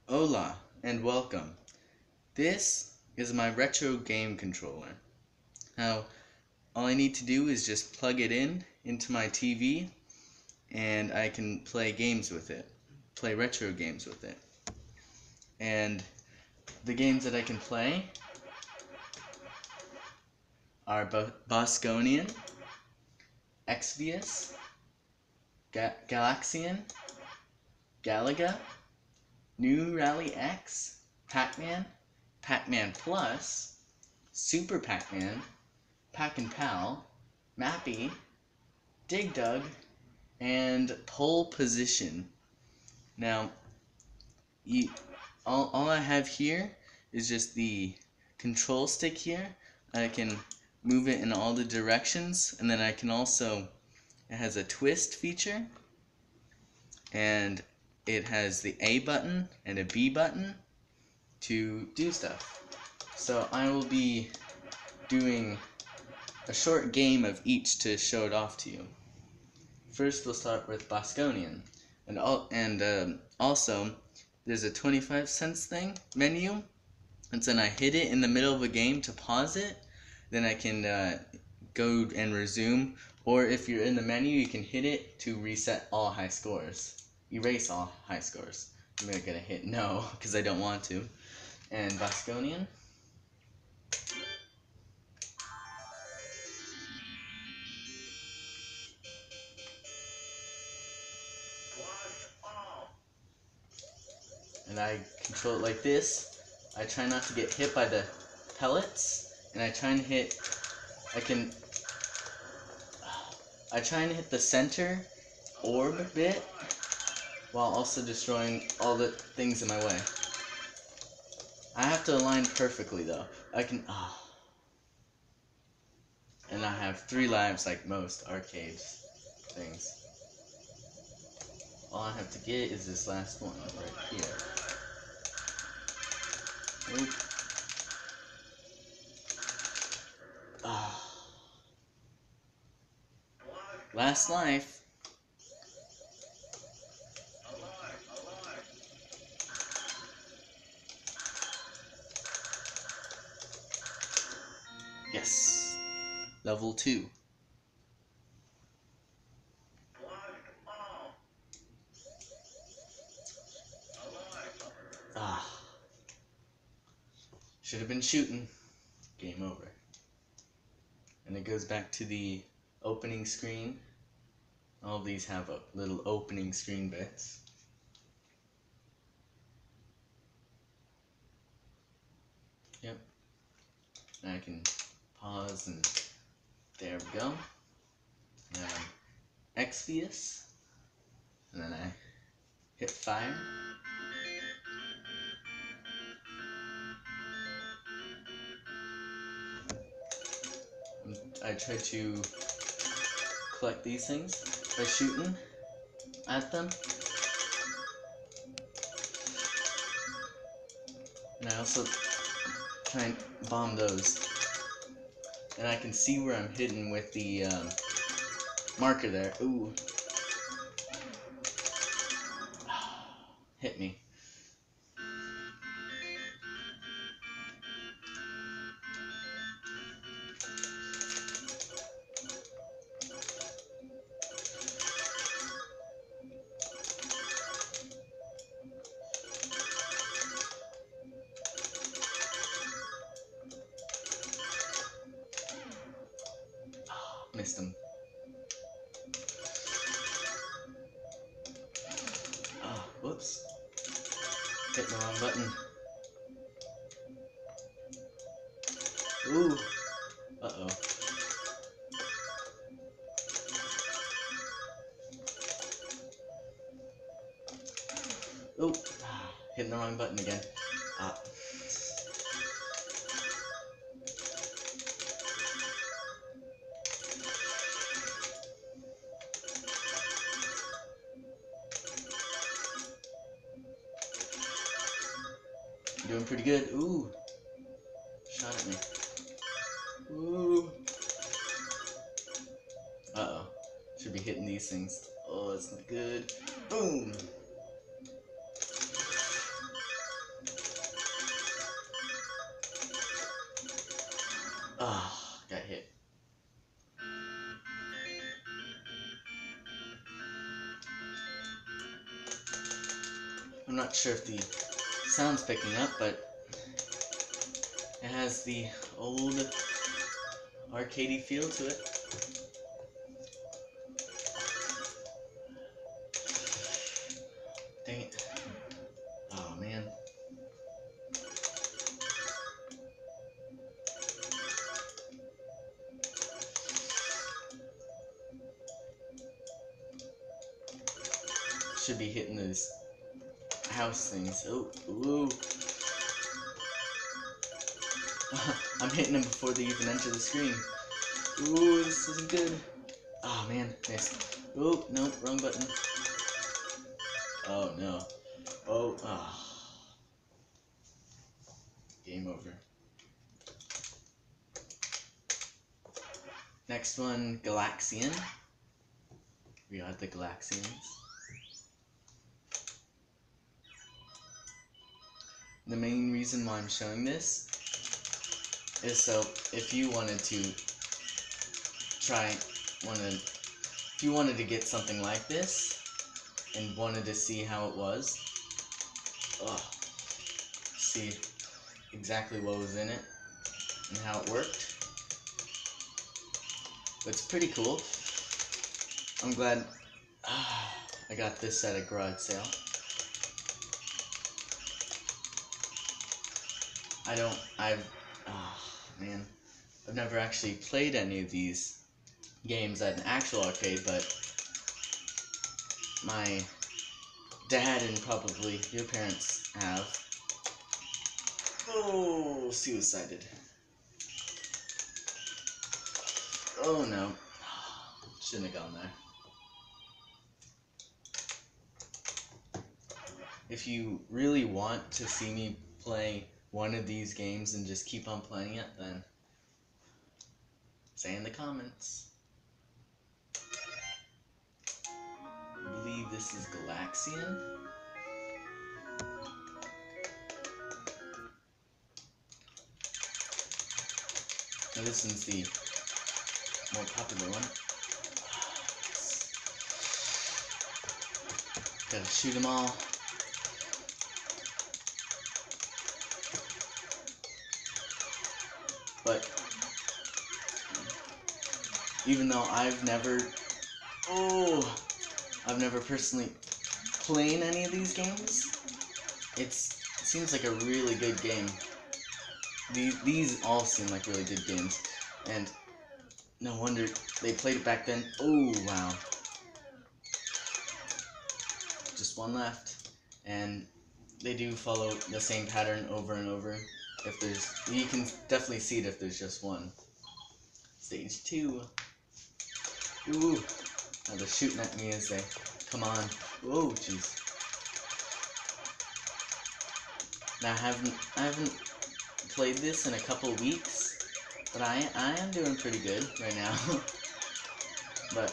Hola and welcome. This is my retro game controller. Now, all I need to do is just plug it into my TV and I can play games with it. Play retro games with it. And the games that I can play are Bosconian, Exvius, Galaxian, Galaga, New Rally X, Pac-Man, Pac-Man Plus, Super Pac-Man, Pac-and-Pal, Mappy, Dig Dug, and Pole Position. Now, all I have here is just the control stick here. I can move it in all the directions, and then I can also, it has a twist feature, and it has the A button and a B button to do stuff. So I will be doing a short game of each to show it off to you. First, we'll start with Bosconian, and also there's a 25 cents menu, and then I hit it in the middle of a game to pause it. Then I can go and resume, or if you're in the menu, you can hit it to reset all high scores, erase all high scores. I'm gonna hit no because I don't want to. And Bosconian. And I control it like this. I try not to get hit by the pellets, and I try and hit the center orb bit while also destroying all the things in my way. I have to align perfectly though. And I have 3 lives like most arcade things. All I have to get is this last one right here. Oop. Last life. Yes. Level 2. Should have been shooting. Game over. And it goes back to the opening screen. All of these have a little opening screen bits. Yep. And I can pause, and there we go. And Exvius. And then I hit fire. I try to collect these things by shooting at them. And I also try and bomb those. And I can see where I'm hitting with the marker there. Ooh. Hit me. Missed him. Whoops. Hit the wrong button. Ooh. Uh-oh. Oh. Hitting the wrong button again. Doing pretty good. Ooh. Shot at me. Ooh. Uh-oh. Should be hitting these things. Oh, that's not good. Boom. Ah, got hit. I'm not sure if the sound's picking up, but it has the old arcadey feel to it. Dang it. Oh man. Should be hitting those house things. Oh, ooh. I'm hitting them before they even enter the screen. Ooh, this isn't good. Oh man, missed. Oh, no, wrong button. Oh no. Oh, ah. Game over. Next one, Galaxian. We got the Galaxians. The main reason why I'm showing this is so if you wanted to if you wanted to get something like this and wanted to see how it was, see exactly what was in it and how it worked. It's pretty cool. I'm glad I got this at a garage sale. I've never actually played any of these games at an actual arcade, but my dad and probably your parents have. Oh, suicided. Oh no. Shouldn't have gone there. If you really want to see me play one of these games and just keep on playing it, then say in the comments. I believe this is Galaxian. Now this one's the more popular one. Gotta shoot them all. But even though I've never personally played any of these games, it seems like a really good game. These all seem like really good games, and no wonder they played it back then. Oh wow. Just one left, and they do follow the same pattern over and over. You can definitely see it if there's just one. Stage 2. Ooh, now they're shooting at me as they come on. Whoa, jeez. Now I haven't played this in a couple weeks, but I am doing pretty good right now. But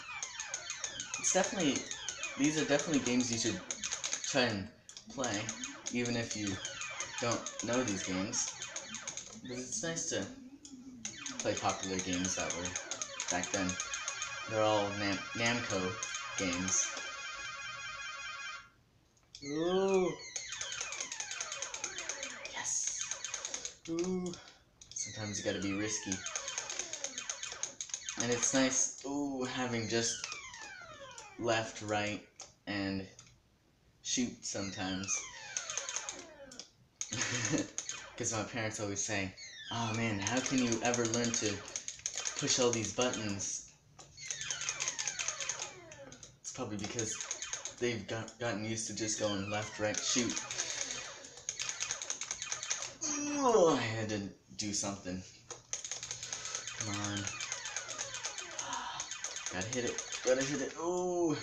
these are definitely games you should try and play, even if you don't know these games. Because it's nice to play popular games that were back then. They're all Namco games. Ooh. Yes. Ooh. Sometimes you gotta be risky. And it's nice, having just left, right, and shoot sometimes. Because my parents always say, oh man, how can you ever learn to push all these buttons? It's probably because they've gotten used to just going left, right, shoot. Oh, I had to do something. Come on. Gotta hit it. Gotta hit it. Oh.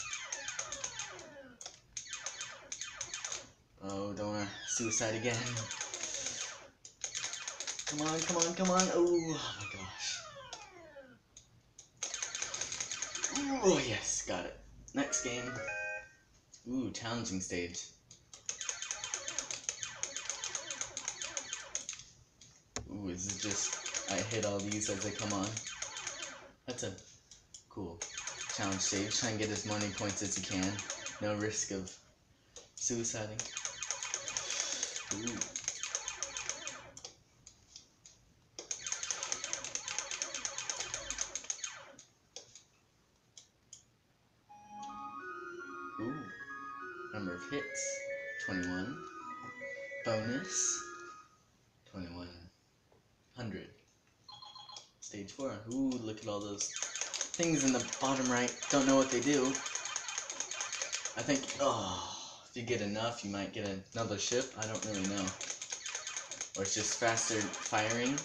Oh, don't wanna suicide again. Come on, come on, come on. Oh my gosh. Oh yes, got it. Next game. Ooh, challenging stage. Ooh, is it just I hit all these as they come on. That's a cool challenge stage. Try and get as many points as you can. No risk of suiciding. Ooh. Ooh. Number of hits, 21. Bonus, 2100. Stage 4. Ooh, look at all those things in the bottom right. Don't know what they do. I think, if you get enough, you might get another ship. I don't really know. Or it's just faster firing.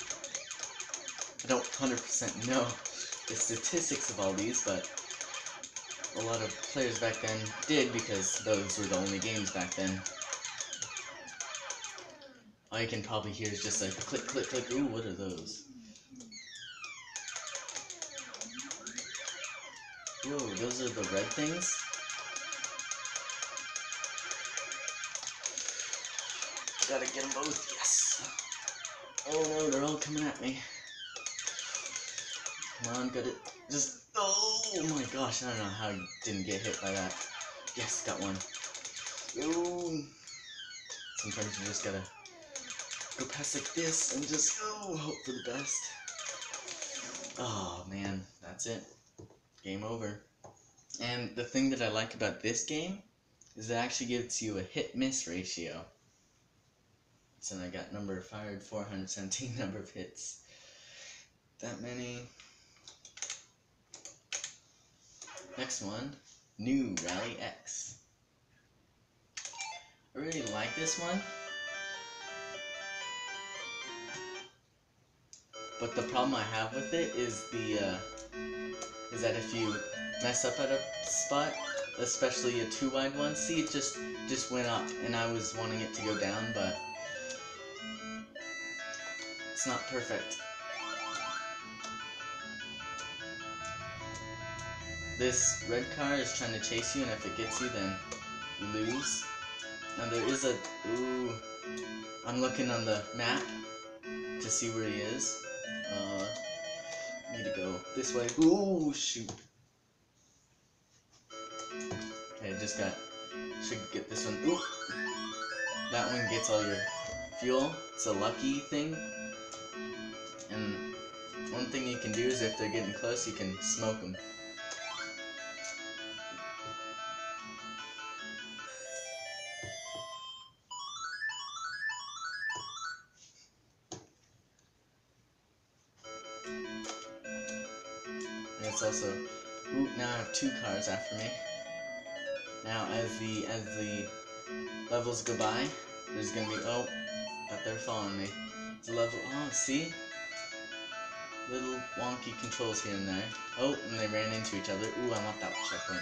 I don't 100% know the statistics of all these, but a lot of players back then did, because those were the only games back then. All you can probably hear is just like click, click, click. Ooh, what are those? Whoa, those are the red things? Gotta get them both, yes! Oh no, they're all coming at me. Come on, got it. Just, oh my gosh, I don't know how I didn't get hit by that. Yes, got one. Ooh. Sometimes you just gotta go past like this and just, hope for the best. Oh man, that's it. Game over. And the thing that I like about this game is it actually gives you a hit-miss ratio. So I got number fired, 417 number of hits. That many. Next one, New Rally X. I really like this one. But the problem I have with it is is that if you mess up at a spot, especially a too wide one, see, it just went up, and I was wanting it to go down, but it's not perfect. This red car is trying to chase you, and if it gets you, then you lose. Now there is a, I'm looking on the map to see where he is. Need to go this way. Ooh, shoot. Okay, should get this one. Ooh. That one gets all your fuel. It's a lucky thing. And one thing you can do is if they're getting close, you can smoke them. And it's also, now I have 2 cars after me. Now as the levels go by, there's gonna be, but they're following me. It's a level, see? Little wonky controls here and there. Oh, and they ran into each other. Ooh, I want that checkpoint.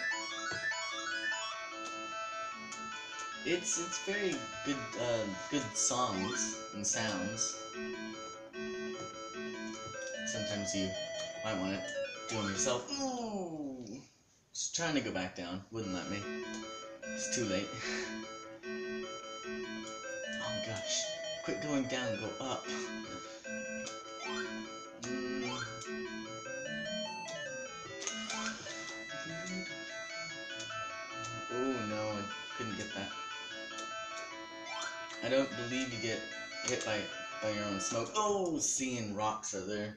It's very good, good songs and sounds. Sometimes you might want to do them yourself. Ooh! Just trying to go back down. Wouldn't let me. It's too late. Oh my gosh. Quit going down, go up. Oh no, I couldn't get that. I don't believe you get hit by your own smoke. Oh, seeing rocks are there.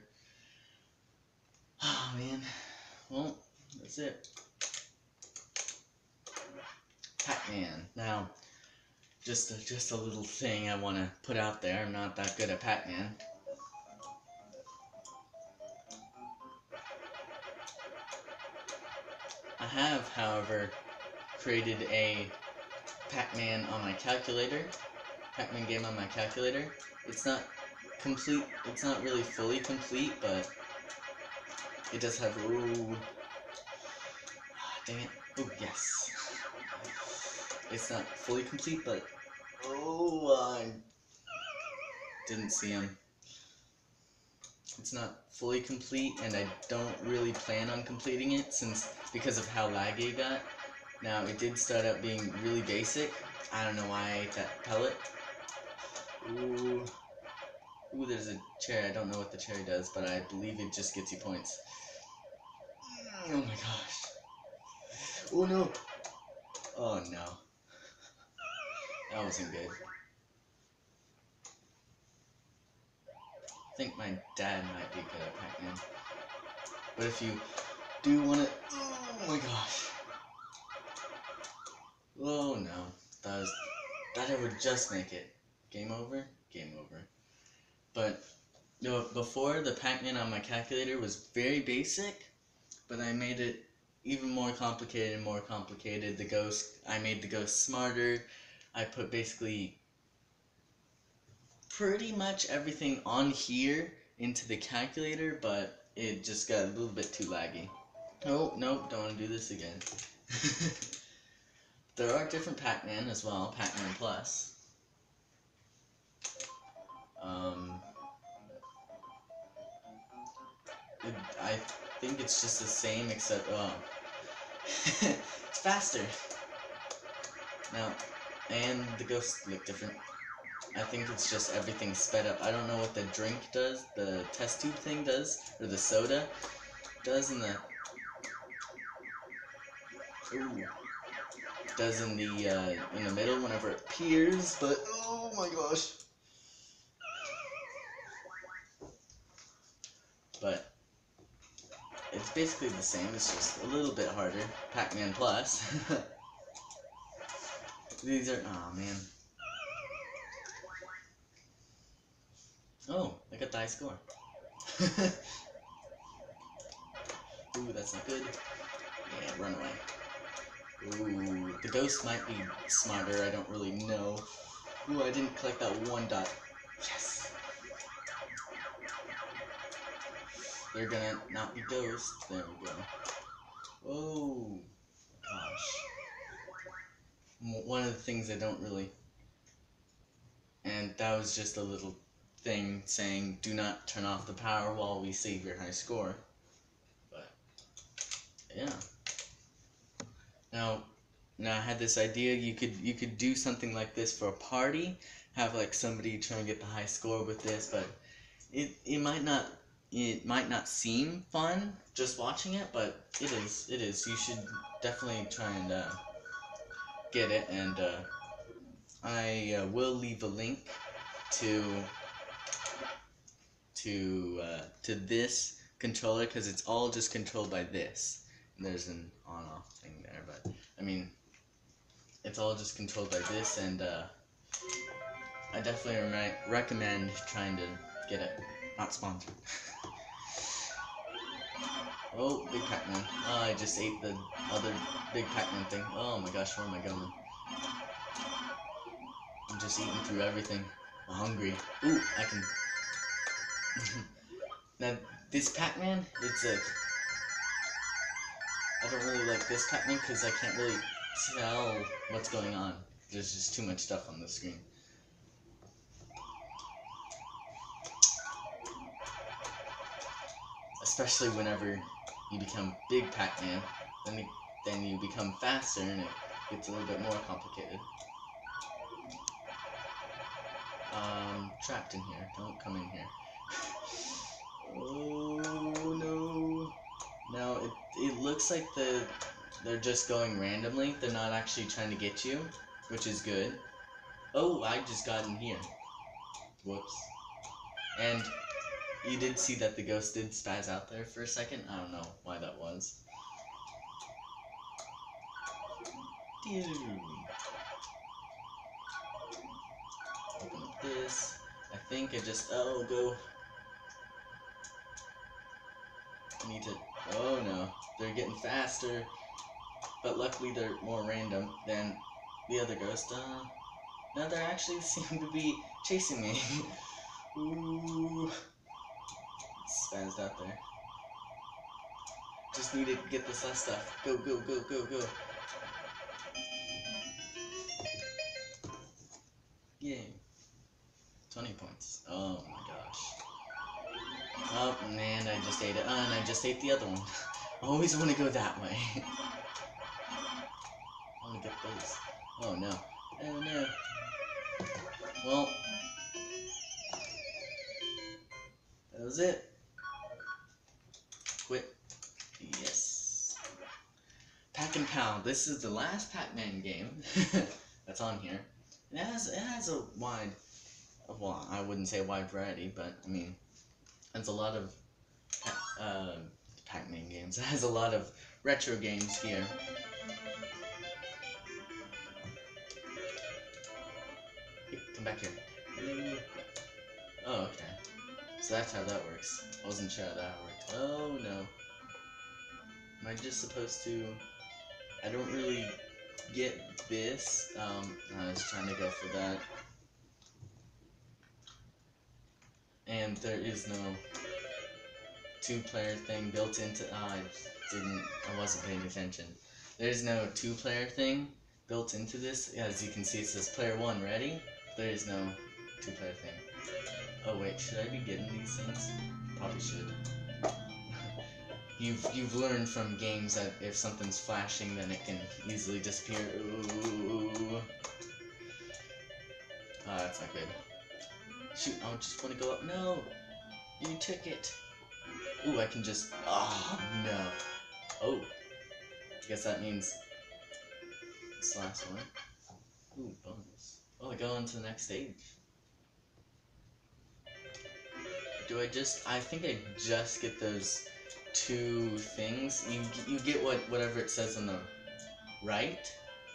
Oh man. Well, that's it. Pac-Man. Now, just a little thing I want to put out there. I'm not that good at Pac-Man. I have, however, created a Pac-Man on my calculator. Pac-Man game on my calculator. It's not complete. It's not really fully complete, but it does have. Ooh. Dang it. Oh yes. It's not fully complete, but I didn't see him. It's not fully complete, and I don't really plan on completing it because of how laggy it got. Now it did start out being really basic. I don't know why I ate that pellet. Ooh. Ooh, there's a cherry. I don't know what the cherry does, but I believe it just gets you points. Oh my gosh. Oh no. Oh no. That wasn't good. I think my dad might be good at Pac-Man. But if you do want to... Oh my gosh. Oh no. That would just make it. Game over? Game over. But before, the Pac-Man on my calculator was very basic, but I made it even more complicated and more complicated. I made the ghost smarter. I put basically pretty much everything on here into the calculator, but it just got a little bit too laggy. Oh, nope, don't want to do this again. There are different Pac-Man as well, Pac-Man Plus. I think it's just the same except, it's faster. Now, and the ghosts look different. I think it's just everything sped up. I don't know what the drink does, the test tube thing does, or the soda does in the... Ooh. Does in the middle whenever it appears, but oh my gosh. But it's basically the same, it's just a little bit harder. Pac-Man Plus. These are, oh man. Oh, I got the high score. Ooh, that's not good. Yeah, run away. Ooh, the ghost might be smarter, I don't really know. Ooh, I didn't collect that one dot. Yes! They're gonna not be ghosts. There we go. Oh, gosh. One of the things I don't really... And that was just a little thing saying, do not turn off the power while we save your high score. But, yeah. Now I had this idea, you could do something like this for a party, have like somebody try and get the high score with this, but it might not seem fun just watching it, but it is. You should definitely try and get it, and I will leave a link to this controller, because it's all just controlled by this. And there's an on-off thing there, but I mean, it's all just controlled by this, and I definitely recommend trying to get it. Not sponsored. Oh, big Pac-Man. Oh, I just ate the other big Pac-Man thing. Oh my gosh, where am I going? I'm just eating through everything. I'm hungry. Ooh, I can... Now, this Pac-Man, I don't really like this Pac-Man because I can't really tell what's going on. There's just too much stuff on the screen. Especially whenever you become big Pac-Man, then you become faster and it gets a little bit more complicated. Trapped in here. Don't come in here. Oh no. Now it looks like they're just going randomly. They're not actually trying to get you, which is good. Oh, I just got in here. Whoops. And you did see that the ghost did spaz out there for a second. I don't know why that was. Dude. Open up this. I think I just... Oh, go. I need to... Oh no. They're getting faster. But luckily they're more random than the other ghost. Now they actually seem to be chasing me. Ooh. Spazzed out there. Just needed to get this last stuff. Go, go, go, go, go. Yay. 20 points. Oh my gosh. Oh man, I just ate it. And I just ate the other one. I always want to go that way. I want to get those. Oh no. Oh no. Well. was it. Quit. Yes. Pac and Pal. This is the last Pac-Man game that's on here. It has a wide, well, I wouldn't say a wide variety, but I mean, it's a lot of Pac-Man games. It has a lot of retro games here. Hey, come back here. Oh, okay. So that's how that works. I wasn't sure how that worked. Oh no. Am I just supposed to... I don't really get this. I was trying to go for that. And there is no two-player thing built into... I wasn't paying attention. There's no two-player thing built into this. As you can see, it says player 1 ready. There is no two-player thing. Oh wait, should I be getting these things? Probably should. You've learned from games that if something's flashing, then it can easily disappear. Ooh. Oh, that's not good. Shoot, I just want to go up. No! You took it! Ooh, I can just... Oh, no. Oh. I guess that means... this last one. Ooh, bonus. Oh, I go on to the next stage. Do I just... I think I just get those two things. You get whatever it says on the right.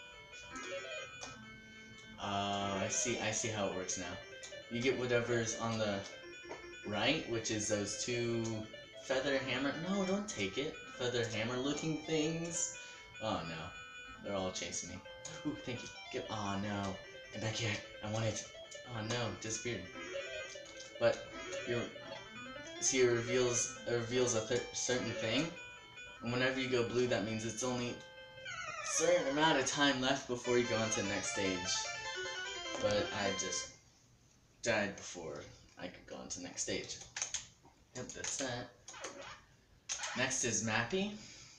I see how it works now. You get whatever's on the right, which is those two feather hammer... No, don't take it. Feather hammer looking things. Oh no. They're all chasing me. Ooh, thank you. Oh no. Get back here. I want it. Oh no, disappeared. But see, it reveals a certain thing, and whenever you go blue, that means it's only a certain amount of time left before you go on to the next stage. But I just died before I could go on to the next stage. Yep, that's that. Next is Mappy.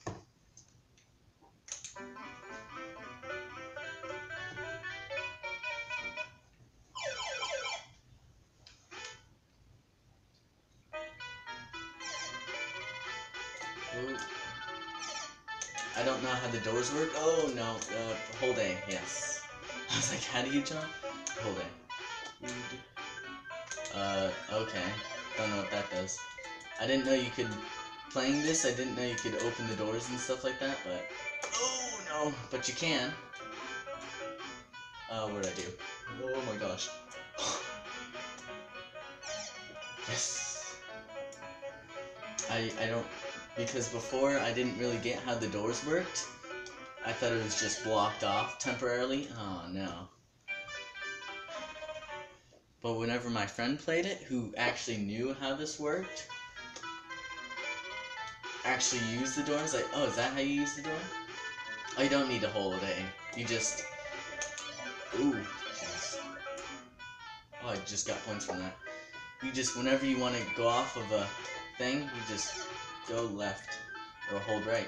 Ooh. I don't know how the doors work. Oh no, hold A, yes. I was like, how do you jump? Hold A. Okay. Don't know what that does. I didn't know you could, playing this, I didn't know you could open the doors and stuff like that, but, oh no, but you can. What'd I do? Oh my gosh. Yes. I don't, because before I didn't really get how the doors worked. I thought it was just blocked off temporarily. Oh no. But whenever my friend played it, who actually knew how this worked, actually used the door, I was like, oh, is that how you use the door? Oh, you don't need to hold A. You just... Ooh, jeez. Oh, I just got points from that. You just, whenever you want to go off of a thing, you just go left, or hold right.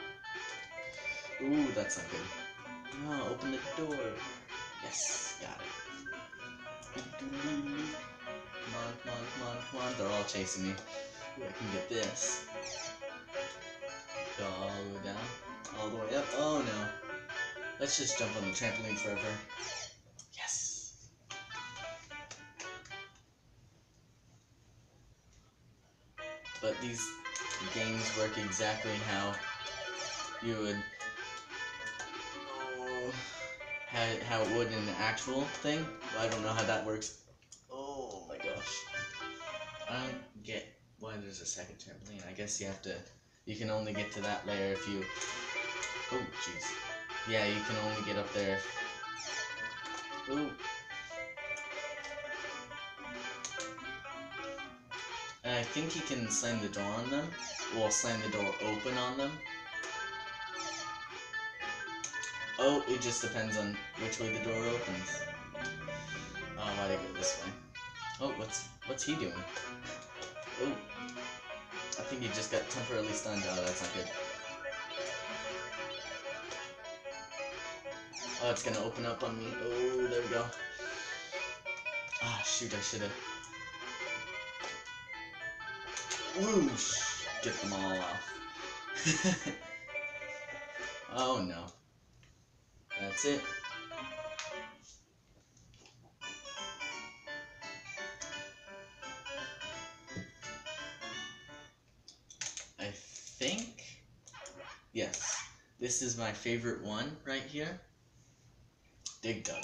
Ooh, that's not good. No, open the door. Yes, got it. Come on, come on, come on, come on. They're all chasing me. Ooh, I can get this. Go all the way down, all the way up. Oh no. Let's just jump on the trampoline forever. Yes. But these games work exactly how you would... how it would in an actual thing. I don't know how that works. Oh my gosh. I don't get why there's a second trampoline. I guess you can only get to that layer if you... Oh, jeez. Yeah, you can only get up there if... Ooh. And I think you can slam the door on them. Well, slam the door open on them. Oh, it just depends on which way the door opens. Oh, why'd I go this way? Oh, what's he doing? Oh, I think he just got temporarily stunned. Oh, that's not good. Oh, it's gonna open up on me. Oh, there we go. Ah, shoot, I should've. Whoosh! Get them all off. Oh no. That's it. I think, yes, this is my favorite one right here. Dig Dug.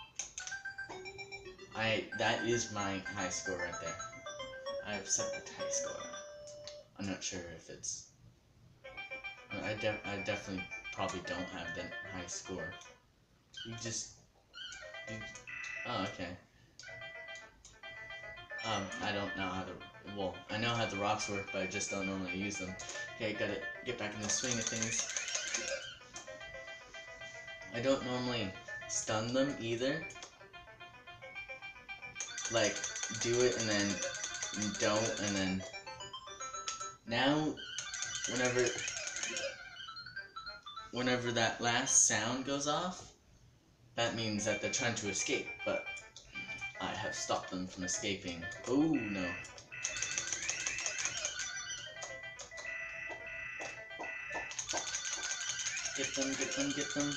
That is my high score right there. I've set the high score. I'm not sure if it's. I definitely probably don't have the high score. Oh, okay. I don't know how to. Well, I know how the rocks work, but I just don't normally use them. Okay, gotta get back in the swing of things. I don't normally stun them either. Like, do it and then don't, and then now, whenever that last sound goes off, that means that they're trying to escape, but I have stopped them from escaping. Oh no. Get them, get them, get them.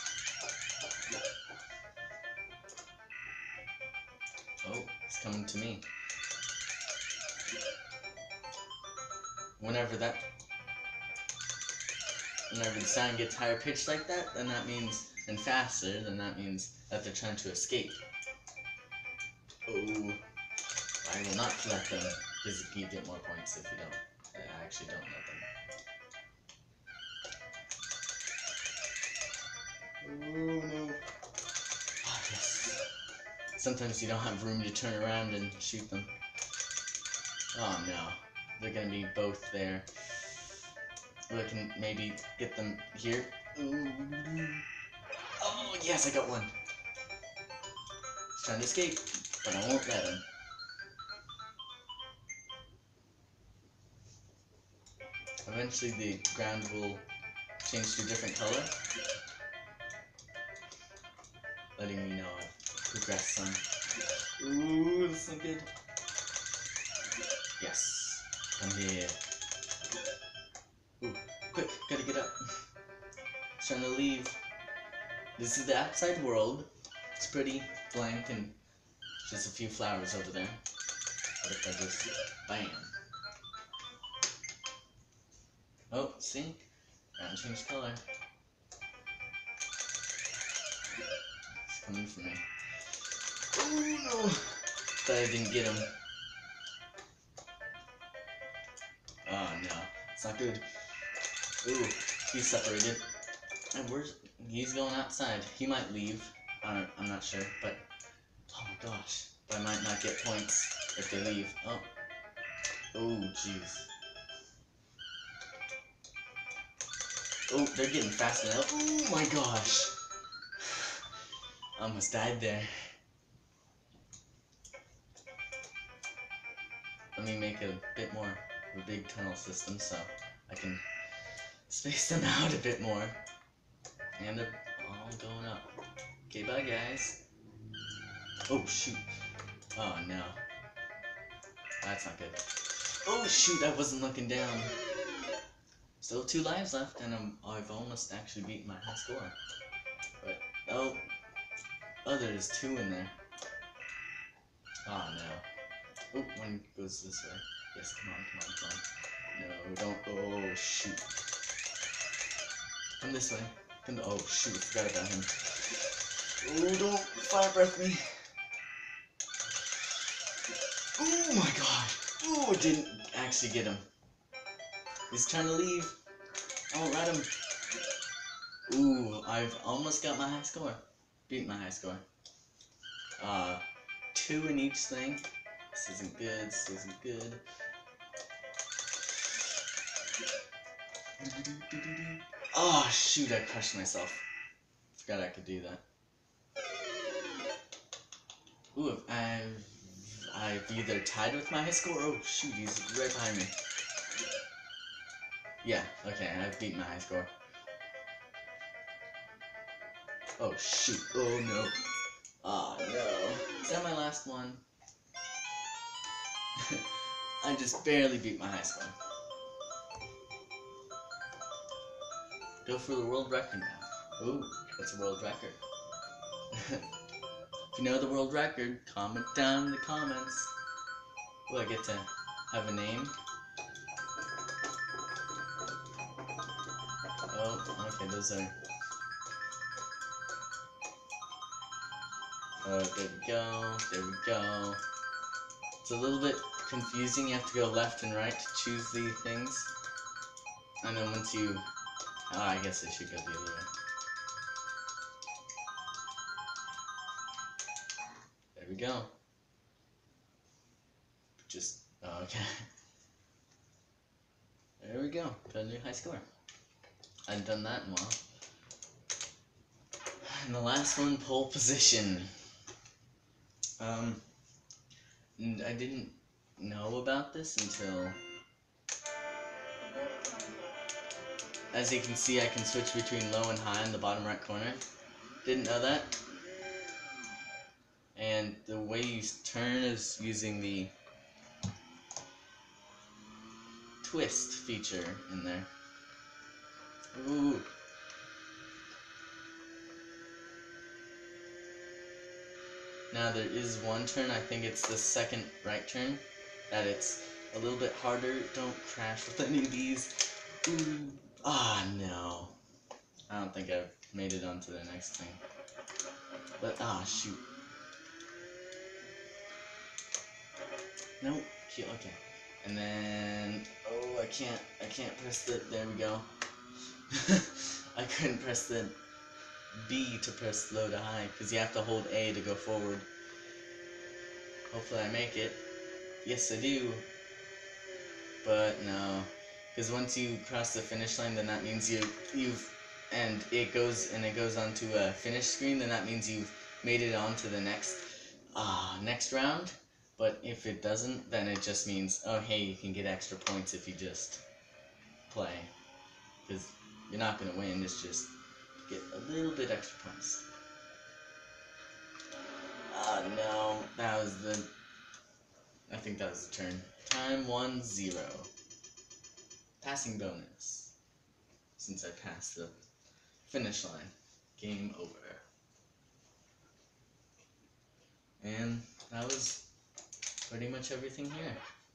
Oh, it's coming to me. Whenever the sound gets higher pitched like that, then that means, and faster, then that means that they're trying to escape. Oh, I will not let them, because you get more points if you don't. I actually don't let them. Oh no. Oh yes. Sometimes you don't have room to turn around and shoot them. Oh no. They're gonna be both there. I can maybe get them here. Ooh. Oh yes, I got one. He's trying to escape, but I won't let him. Eventually the ground will change to a different color, letting me know I've progressed some. Ooh, this is good. Yes, come here. Ooh, quick, gotta get up. He's trying to leave. This is the outside world. It's pretty blank and just a few flowers over there. What if I just, bam. Oh, see? Ground changed color. It's coming for me. Oh no! But I didn't get him. Oh no, it's not good. Ooh, he's separated. And he's going outside. He might leave. I'm not sure, but oh my gosh. But I might not get points if they leave. Oh. Oh jeez. Oh, they're getting fast now. Oh my gosh. I almost died there. Let me make a bit more of a big tunnel system so I can space them out a bit more. And they're all going up. Okay, bye guys. Oh shoot. Oh no. That's not good. Oh shoot, I wasn't looking down. Still 2 lives left, and I've almost actually beaten my high score. But, oh, there's 2 in there. Oh no. Oh, one goes this way. Yes, come on, come on, come on. No, don't, oh shoot. Come this way. Oh shoot, I forgot about him. Oh, don't fire breath me. Oh my god. Oh, didn't actually get him. He's trying to leave. I won't let him. Ooh, I've almost got my high score. Beat my high score. 2 in each thing. This isn't good, this isn't good. Oh shoot, I crushed myself. Forgot I could do that. Ooh, I've either tied with my high score. Oh shoot, he's right behind me. Yeah, okay, I've beaten my high score. Oh shoot, oh no. Oh no. Is that my last one? I just barely beat my high score. Go for the world record now. Ooh, what's a world record? If you know the world record, comment down in the comments. Ooh, I get to have a name. Oh, okay, those are... there we go, there we go. It's a little bit confusing, you have to go left and right to choose the things. And then once you... Oh, I guess I should go the other way. There we go. Just... Oh, okay. There we go, got a new high score. I hadn't done that in a while. And the last one, pole position. And I didn't know about this until... As you can see, I can switch between low and high in the bottom right corner. Didn't know that. And the way you turn is using the twist feature in there. Ooh. Now there is one turn, I think it's the second right turn, that it's a little bit harder. Don't crash with any of these. Ooh. Ah, no. I don't think I've made it onto the next thing. But, shoot. Nope. Okay. And then, I can't press the, there we go. I couldn't press the B to press low to high, because you have to hold A to go forward. Hopefully I make it. Yes, I do. But no, because once you cross the finish line, then that means and it goes onto a finish screen. Then that means you've made it on to the next round. But if it doesn't, then it just means, oh hey, you can get extra points if you just play, because you're not gonna win. It's just get a little bit extra points. No, that was I think that was the turn. Time 1-0. Passing bonus. Since I passed the finish line. Game over. And that was pretty much everything here.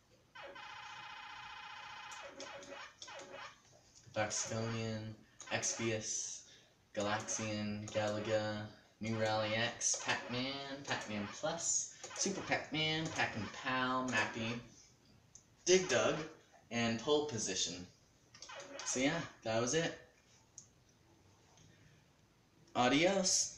Baxconian, Exvius, Galaxian, Galaga, New Rally X, Pac-Man, Pac-Man Plus, Super Pac-Man, Pac-and-Pal, Mappy, Dig Dug, and Pole Position. So yeah, that was it. Adios.